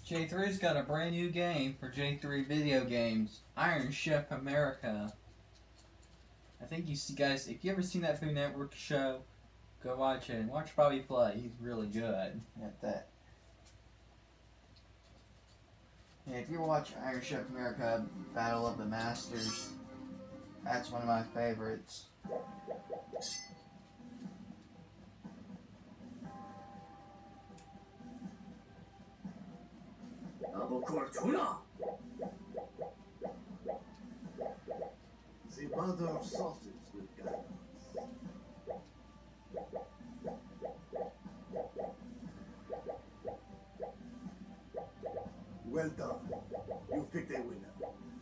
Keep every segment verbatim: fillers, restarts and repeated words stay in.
J three's got a brand new game for J three Video Games, Iron Chef America. I think you see guys, if you ever seen that Food Network show, go watch it and watch Bobby play. He's really good at that. And if you watch Iron Chef America Battle of the Masters, that's one of my favorites. Double core tuna. The butter sausage with guidance. Well done. You've picked a winner.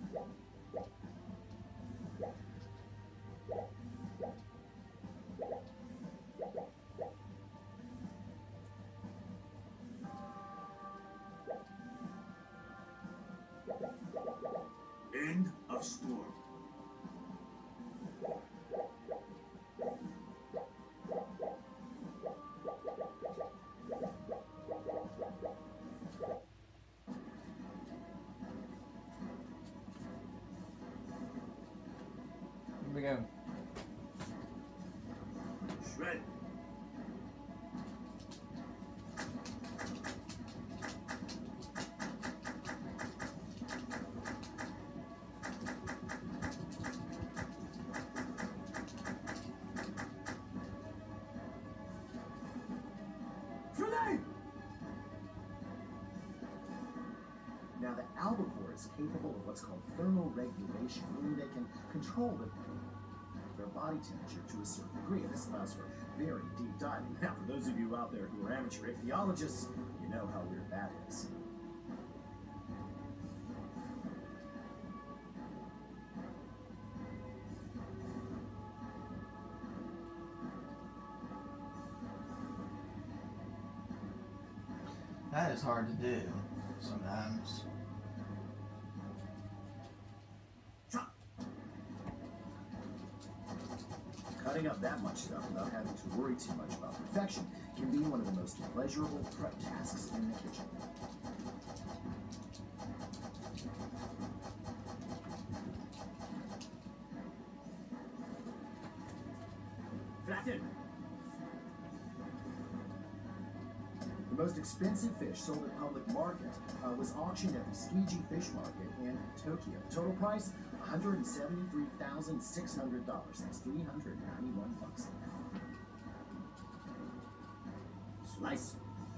End of story. Here we go. Shred. Now, the albacore is capable of what's called thermoregulation, meaning they can control the, their body temperature to a certain degree, and this allows for very deep diving. Now, for those of you out there who are amateur ichthyologists, you know how weird that is. That is hard to do sometimes. Cutting up that much stuff without having to worry too much about perfection can be one of the most pleasurable prep tasks in the kitchen. Flatten. The most expensive fish sold at public market uh, was auctioned at the Tsukiji Fish Market in Tokyo. Total price, one hundred seventy-three thousand six hundred dollars. That's three hundred ninety-one bucks. Slice.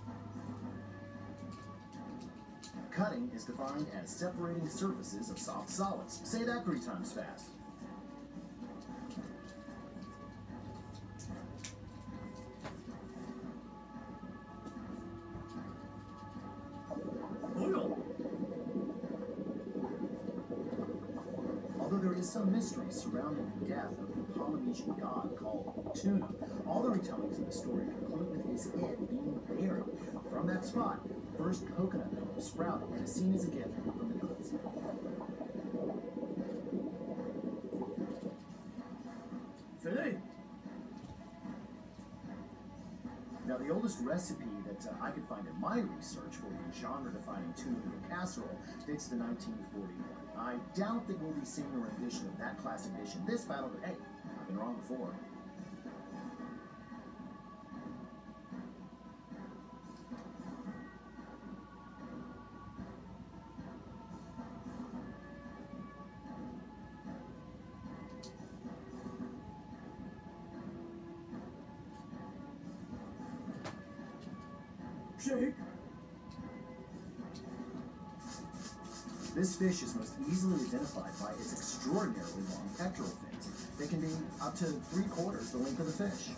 Cutting is defined as separating surfaces of soft solids. Say that three times fast. Although there is some mystery surrounding the death of the Polynesian god called Tuna, all the retellings of the story conclude with his head being buried. From that spot, the first coconut milk sprouted and is seen as a gift from the gods. Filet. Now, the oldest recipe that uh, I could find in my research for the genre-defining tuna noodle casserole dates to nineteen forty-one. I doubt that we'll be seeing a rendition of that classic dish in this battle, but hey, I've been wrong before. Shake. This fish is most easily identified by its extraordinarily long pectoral fins. They can be up to three quarters the length of the fish.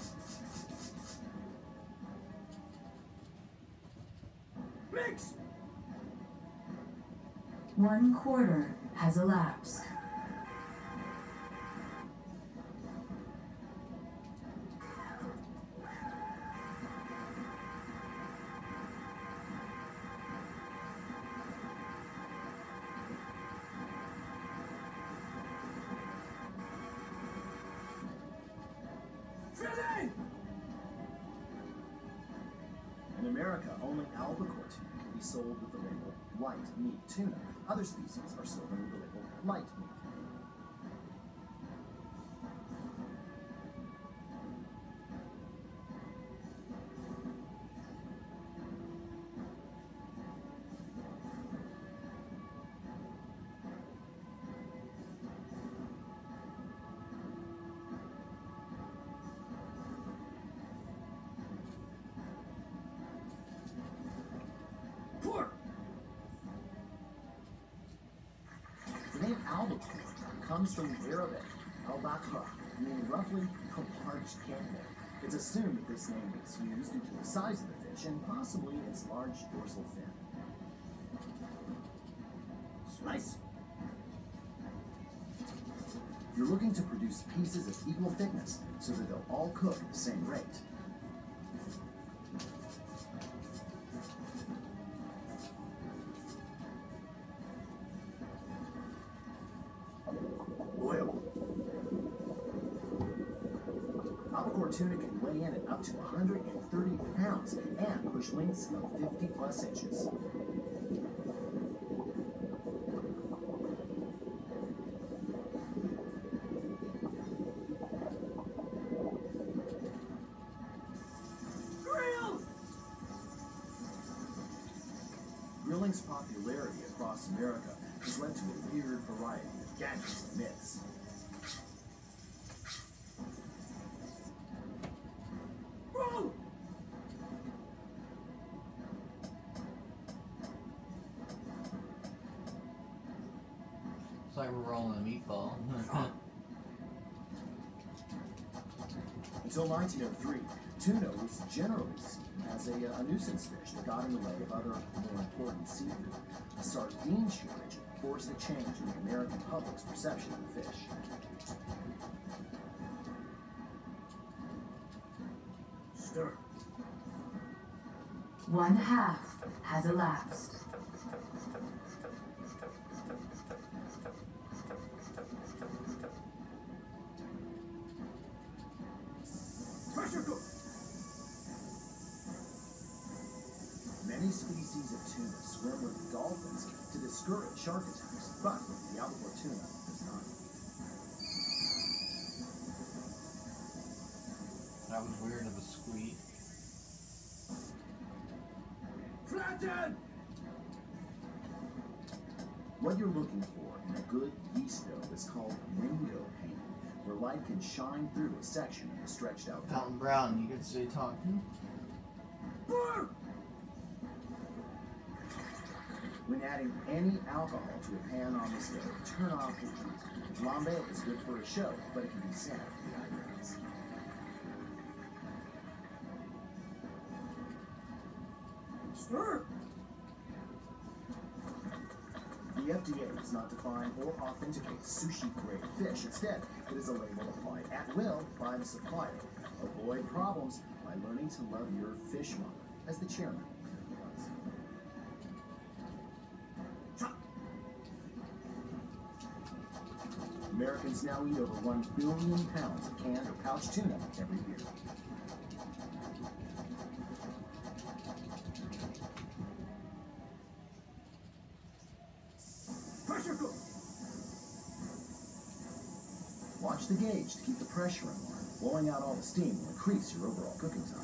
Mix. One quarter has elapsed. In America, only albacore tuna can be be sold with the label white meat tuna. Other species are sold under the label light meat. The name albacore comes from the Arabic al-bakra, meaning roughly a large camel. It's assumed that this name is used due to the size of the fish and possibly its large dorsal fin. Slice. You're looking to produce pieces of equal thickness so that they'll all cook at the same rate. Oil. Albacore tuna can weigh in at up to one hundred thirty pounds and push lengths of fifty plus inches. Grilling's popularity across America has led to a weird variety of gadgets and myths. Whoa! It's like we're rolling a meatball. Until nineteen oh three, tuna was generally seen as a, uh, a nuisance fish that got in the way of other more important seafood. A sardine shortage forced a change in the American public's perception of the fish. Stir. One half has elapsed. Pressure cook. Many species of tuna swim with dolphins to discourage shark attacks, but the albacore tuna does not. That was weird of a squeak. Flatten! What you're looking for in a good yeast dough is called window pane, where light can shine through a section of the stretched out dough. Alton Brown, you could say talking. When adding any alcohol to a pan on the stove, turn off the heat. Flambe is good for a show, but it can be sad for the eyebrows. Stir! The F D A does not define or authenticate sushi-grade fish. Instead, it is a label applied at will by the supplier. Avoid problems by learning to love your fishmonger, as the chairman was. Americans now eat over one billion pounds of canned or pouched tuna every year. Pressure cook. Watch the gauge to keep the pressure in line. Blowing out all the steam will increase your overall cooking time.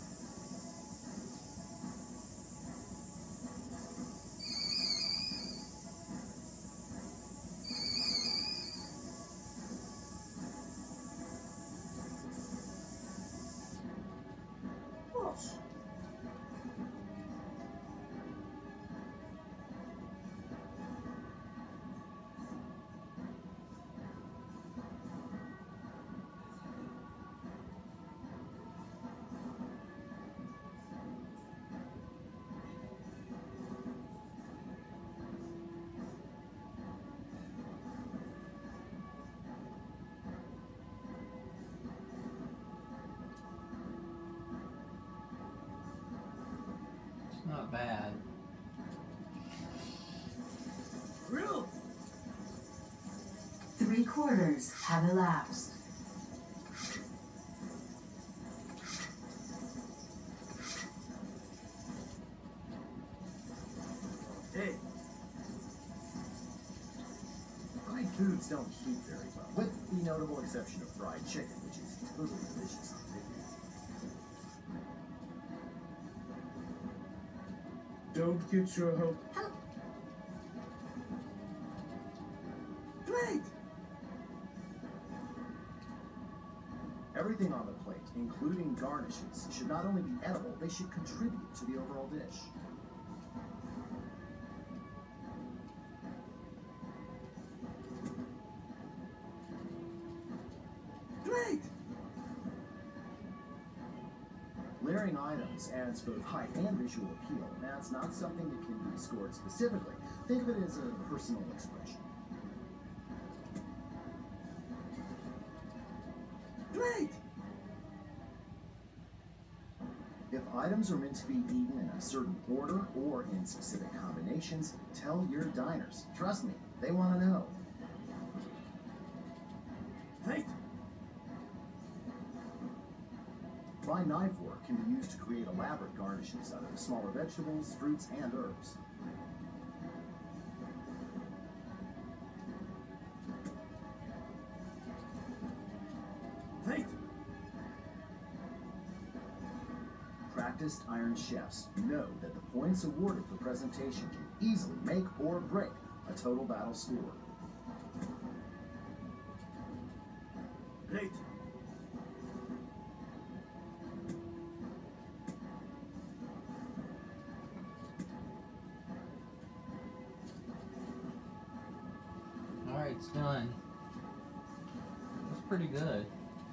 Not bad. Grill! Three quarters have elapsed. Fruits don't heat very well, with the notable exception of fried chicken, which is totally delicious on video. Don't get your hope. Great! Everything on the plate, including garnishes, should not only be edible, they should contribute to the overall dish. Great! Layering items adds both height and visual appeal, and that's not something that can be scored specifically. Think of it as a personal expression. Great! If items are meant to be eaten in a certain order or in specific combinations, tell your diners. Trust me, they want to know. Great! Fine knife work can be used to create elaborate garnishes out of smaller vegetables, fruits, and herbs. Great! Practiced Iron Chefs know that the points awarded for presentation can easily make or break a total battle score. Great! Alright, it's done. That's pretty good.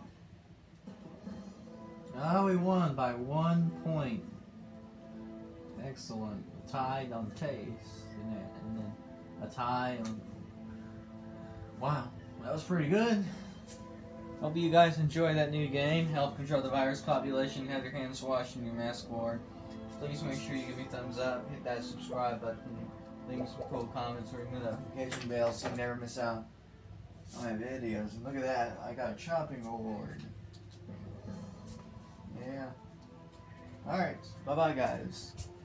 Oh, we won by one point. Excellent. Tied on taste. And then, and then a tie on... Wow, that was pretty good. Hope you guys enjoy that new game. Help control the virus population. Have your hands washed and your mask worn. Please make sure you give me a thumbs up. Hit that subscribe button. Leave me some cool comments or ring the notification bell so you never miss out on my videos. And look at that. I got a chopping award. Yeah. Alright. Bye-bye, guys.